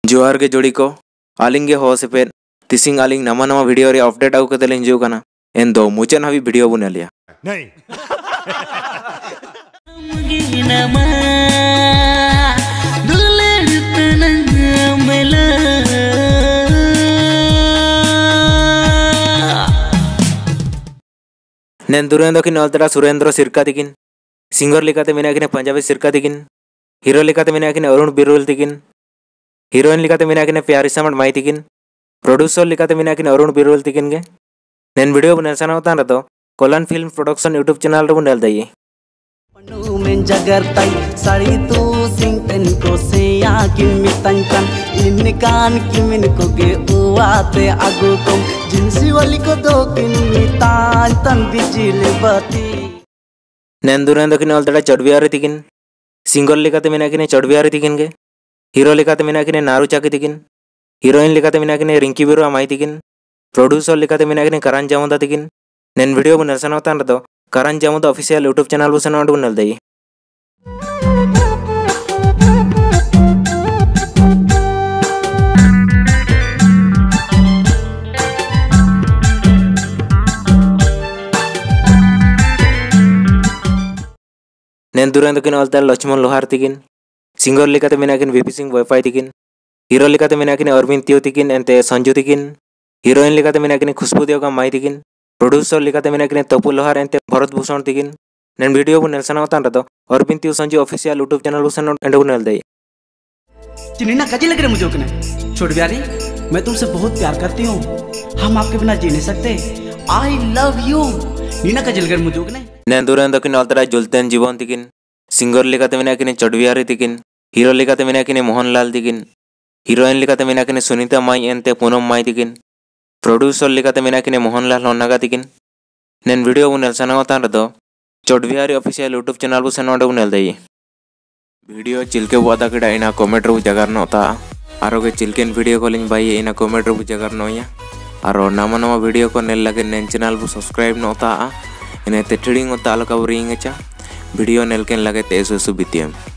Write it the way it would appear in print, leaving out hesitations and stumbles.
जोहार के जोड़ी को आलिंग हो सेपे तिसिंग आलिंग नमा नमा वीडियो रे अपडेट आउ कते लिंग जो कना एन दो मुचन हबी वीडियो बुने लिया नहीं नेन दुरेंद्र की नलतड़ा सुरेंद्र सिरका तिकिन सिंगर लेकाते मेनाकिने पंजाबी सिरका तिकिन हीरो लेकाते मेनाकिने अरुण बिरुल तिकिन हीरोइन लेकाते मेनाकिने प्यारी समट माई तिकिन प्रोड्यूसर लेकाते मेनाकिने अरुण बिरुल तिकिन गे नेन वीडियो बुने सनावता रतो कोलन फिल्म प्रोडक्शन यूट्यूब चैनल रे बुनेल दई पन्नू में जगरताई साड़ी तो सिंगटन को से याकिन मितंकन इनकान किमिन को गे उवाते आगु को जिनसी वाली को दो किन मितान तन बिजिल बती नेन दुरेंद्र की नलतड़ा चडवियारे तिकिन सिंगर लेकाते मेनाकिने चडवियारे तिकिन गे हीरो लेकाते मेनाकिने नारू चाकी तिकिन हीरोइन लेकाते मेनाकिने रिंकी बिरुआ माई तिकिन प्रोड्यूसर लेकाते मेनाकिने करण जामुदा तिकिन नेन वीडियो बुने सनावता रतो Karan Jamuda official YouTube channel बु सनावट बुनेल दई नेन दुरेंद्र की नलतड़ा लक्ष्मण लोहार तिकिन सिंगर लेकाते मेनाकिन वीपी सिंह वाईफाई तिकिन हीरो लेकाते मेनाकिने अरविंद तियो तिकिन एंते संजू तिकिन हीरोइन लेकाते मेनाकिने खुशबू देवगा माई तिकिन प्रोड्यूसर लेकाते मेनाकिने तपु लोहार एंते भरत भूषण तिकिन नेन वीडियो बुनेल सनावता रतो अरविंद तियो संजू ऑफिशियल यूट्यूब चैनल बु सनावट एंड बुनेल दई चिन्ना कजी लग रहे मुझे कने छोड़ प्यारी मैं तुमसे बहुत प्यार करती हूँ हम आपके बिना जी नहीं सकते आई लव यू नीना कजी लग रहे मुझे कने नेन दुरेंद्र की नलतड़ा जुलतेन जीवन तिकिन सिंगर लेकाते मेनाकिने चडवियारे तिकिन हीरो लेकाते मेनाकिने मोहनलाल तिकिन हीरोइन लेकाते मेनाकिने सुनीता माई एंते पूनम माई तिकिन प्रोड्यूसर लेकाते मेनाकिने मोहनलाल होन्नागा तिकिन नेन वीडियो बुनेल सनावता रतो चडवियारे ऑफिशियल यूट्यूब चैनल बु सनावट बुनेल दई वीडियो चिलके बुआदा किडा इना कमेंट रे जगार नोता आरोगे चिलकेन वीडियो को लिंक बाई इना कमेंट रे जगार नोया आरो नामा नामा वीडियो को नेल लगे नेन चैनल बु सब्सक्राइब नोता इने ते ट्रेडिंग होता अलका रिंग वीडियो नेलकेन लगे तेसु बितियम।